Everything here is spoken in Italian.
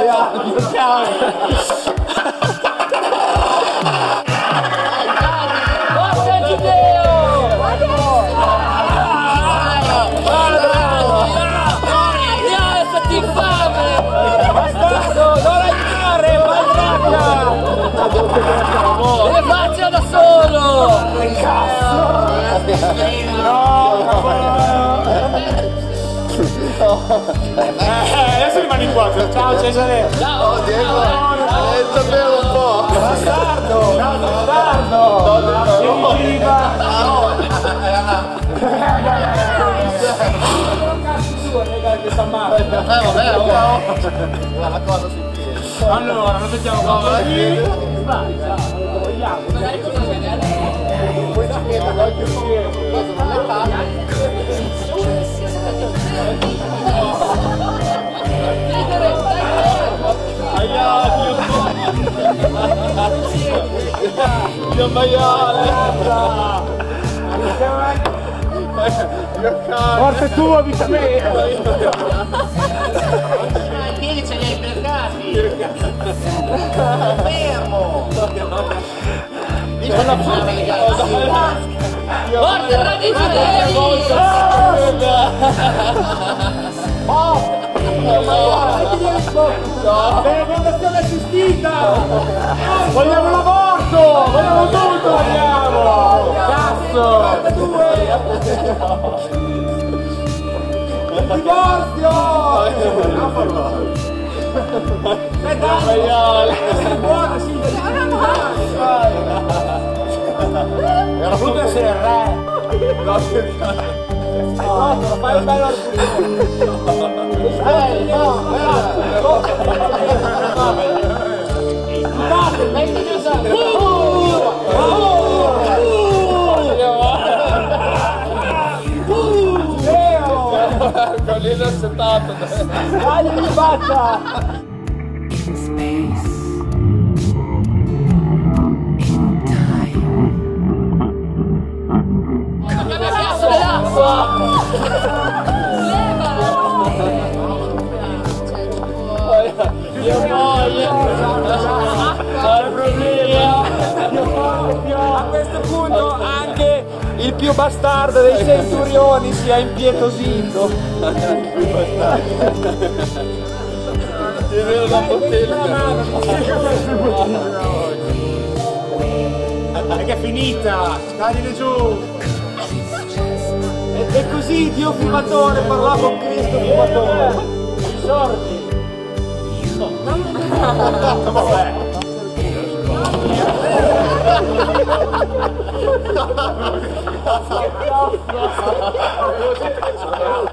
Le faccia da solo! Che cazzo! Adesso rimani qua. Ciao Cesare. Ciao Diego. Sapere un po'. Bastardo. Vabbè, la cosa sui piedi. Allora, non sentiamo cosa. Dio maiale! Forse tu avvisa me! I piedi ce li hai piegati! Fermo! Guarda il radice dei! Fecondazione assistita! Vogliamo l'aborto! Vogliamo tutto! Vogliamo! Cazzo! Il divorzio! Buona, sì! Era brutto essere il re! Fai un bello Collina settato! Dai, mi faccia! In space, in time. Cazzo dell'acqua! Io voglio! A questo punto anche il più bastardo dei centurioni si è impietosito. Ti vedo da È che è finita, dagliene giù. E così Dio fumatore parlò con Cristo fumatore. Risorgi. Vabbè.